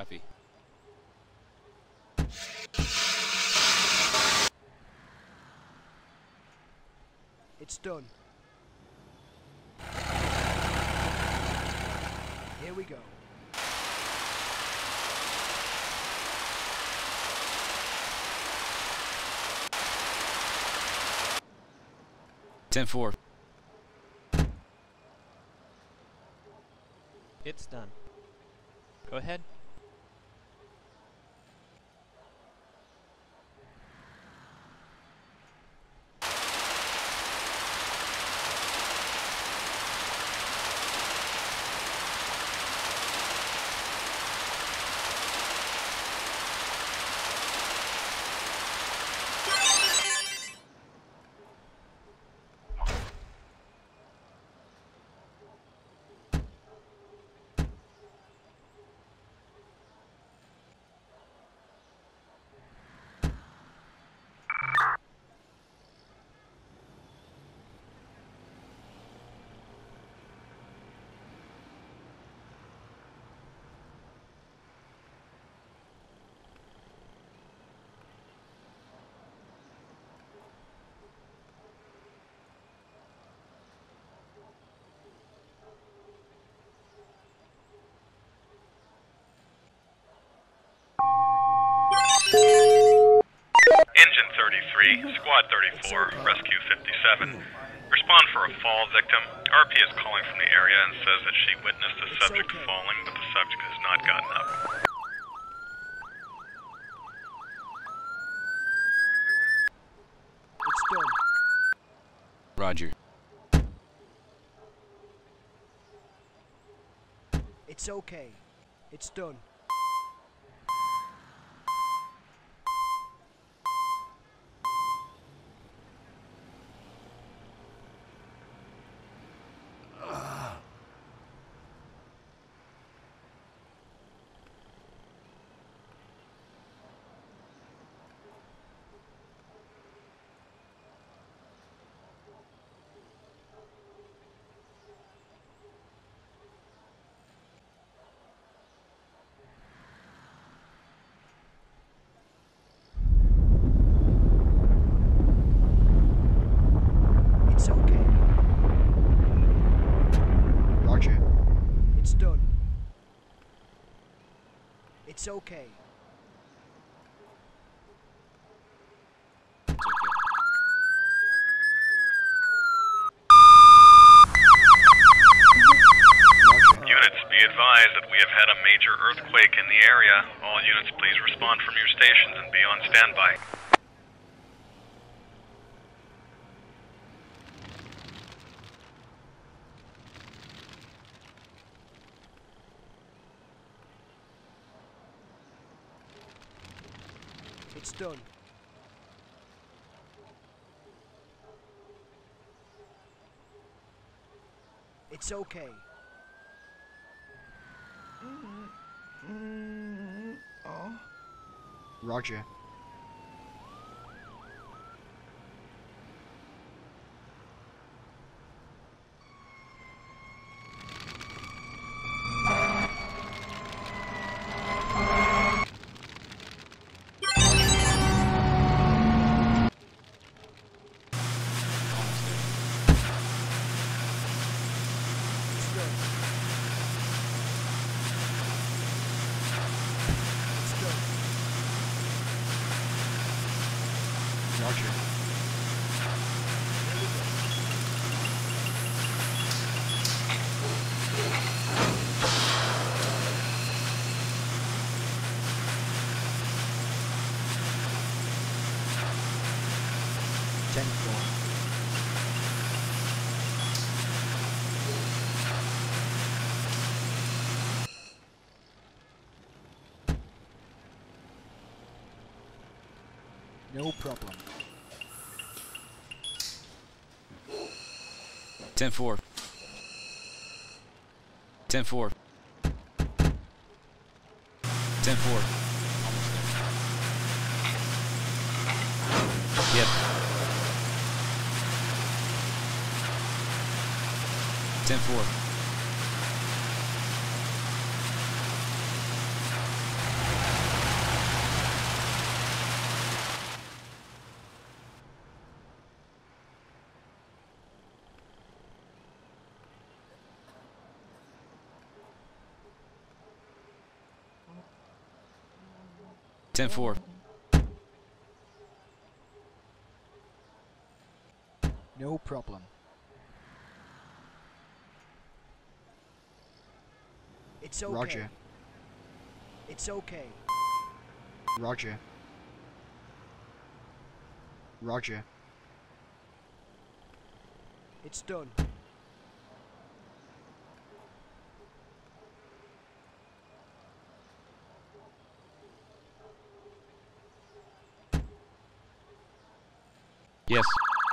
Copy. It's done. Here we go. Ten four. It's done. Go ahead. Engine 33, Squad 34, Rescue 57. Respond for a fall victim. RP is calling from the area and says that she witnessed the subject falling, but the subject has not gotten up. It's done. Roger. It's okay. It's done. It's okay. Roger. It's done. It's okay. It's okay. Roger. Units, be advised that we have had a major earthquake in the area. All units, please respond from your stations and be on standby. It's done. It's okay. Roger. It's done. It's done. Roger. Here we go. Ten four. No problem. 10-4. 10-4. 10-4. Almost there. Yep. 10-4. 10-4. No problem. It's okay. Roger. It's okay. Roger. Roger. It's done. Yes.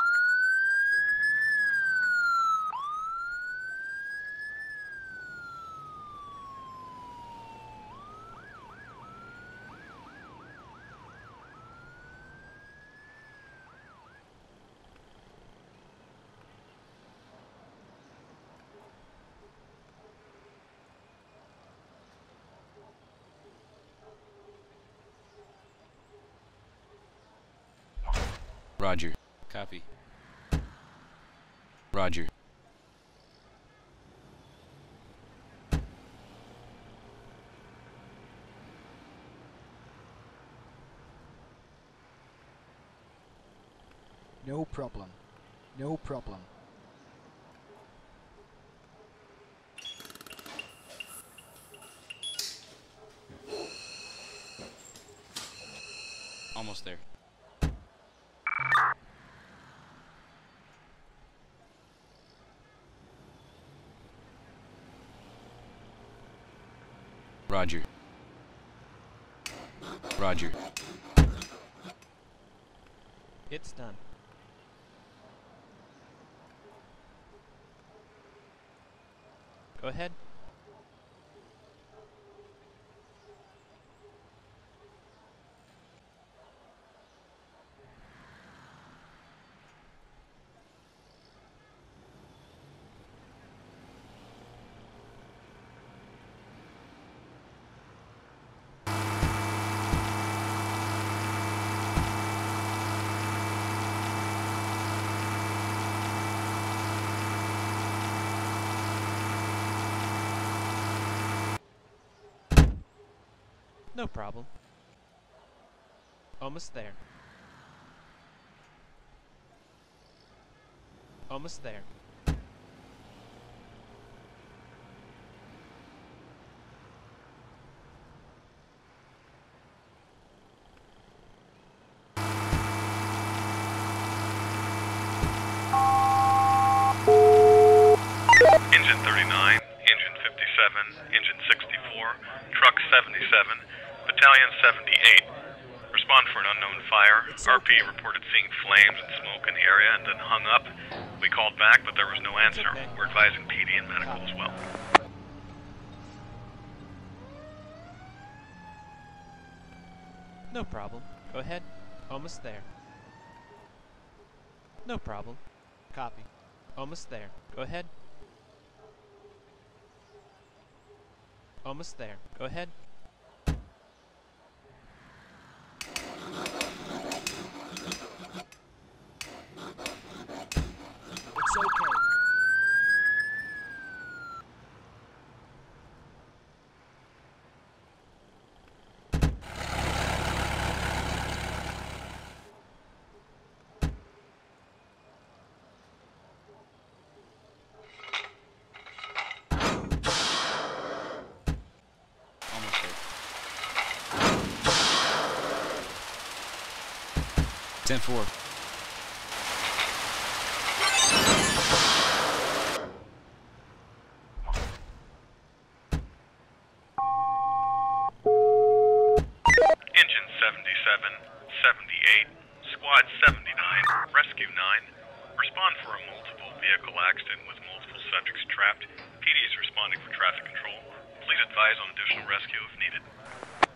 Roger. Copy. Roger. No problem. No problem. Almost there. Roger. Roger. It's done. Go ahead. No problem. Almost there. Almost there. Engine 39, Engine 57, Engine 64, Truck 77, Battalion 78. Respond for an unknown fire. RP reported seeing flames and smoke in the area and then hung up. We called back, but there was no answer. okay. We're advising PD and medical as well. No problem. Go ahead. Almost there. No problem. Copy. Almost there. Go ahead. Almost there. Go ahead. It's okay. Almost there. 10-4. Engine 77, 78, Squad 79, Rescue 9. Respond for a multiple vehicle accident with multiple subjects trapped. PD is responding for traffic control. Please advise on additional rescue if needed.